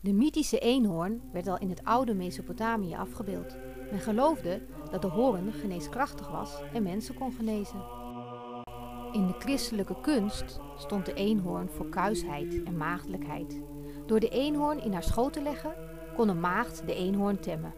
De mythische eenhoorn werd al in het oude Mesopotamië afgebeeld. Men geloofde dat de hoorn geneeskrachtig was en mensen kon genezen. In de christelijke kunst stond de eenhoorn voor kuisheid en maagdelijkheid. Door de eenhoorn in haar schoot te leggen, kon een maagd de eenhoorn temmen.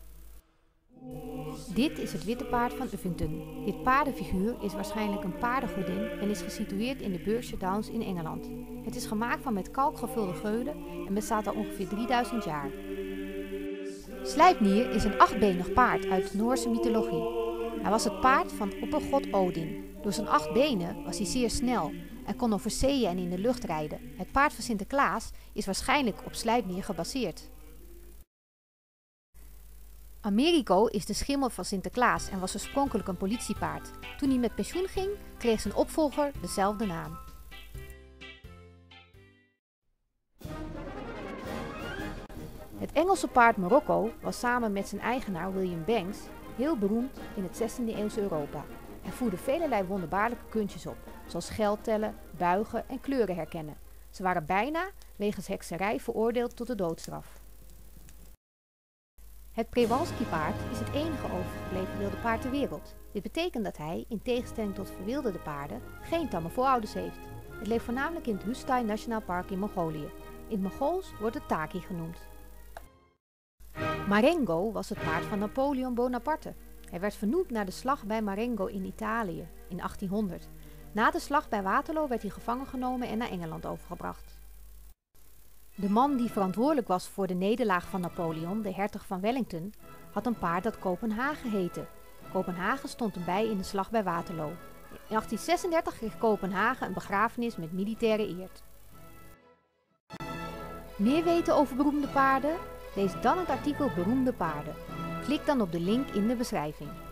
Dit is het witte paard van Uffington. Dit paardenfiguur is waarschijnlijk een paardengodin en is gesitueerd in de Berkshire Downs in Engeland. Het is gemaakt van met kalk gevulde geulen en bestaat al ongeveer 3000 jaar. Sleipnir is een achtbenig paard uit de Noorse mythologie. Hij was het paard van oppergod Odin. Door zijn 8 benen was hij zeer snel en kon over zeeën en in de lucht rijden. Het paard van Sinterklaas is waarschijnlijk op Sleipnir gebaseerd. Americo is de schimmel van Sinterklaas en was oorspronkelijk een politiepaard. Toen hij met pensioen ging, kreeg zijn opvolger dezelfde naam. Het Engelse paard Marocco was samen met zijn eigenaar William Banks heel beroemd in het 16e eeuwse Europa. Hij voerde velerlei wonderbaarlijke kunstjes op, zoals geld tellen, buigen en kleuren herkennen. Ze waren bijna wegens hekserij veroordeeld tot de doodstraf. Het Przewalski-paard is het enige overgebleven wilde paard ter wereld. Dit betekent dat hij, in tegenstelling tot verwilderde paarden, geen tamme voorouders heeft. Het leeft voornamelijk in het Hustai Nationaal Park in Mongolië. In het Mongols wordt het Taki genoemd. Marengo was het paard van Napoleon Bonaparte. Hij werd vernoemd naar de slag bij Marengo in Italië in 1800. Na de slag bij Waterloo werd hij gevangen genomen en naar Engeland overgebracht. De man die verantwoordelijk was voor de nederlaag van Napoleon, de hertog van Wellington, had een paard dat Kopenhagen heette. Kopenhagen stond hem bij in de slag bij Waterloo. In 1836 kreeg Kopenhagen een begrafenis met militaire eer. Meer weten over beroemde paarden? Lees dan het artikel Beroemde paarden. Klik dan op de link in de beschrijving.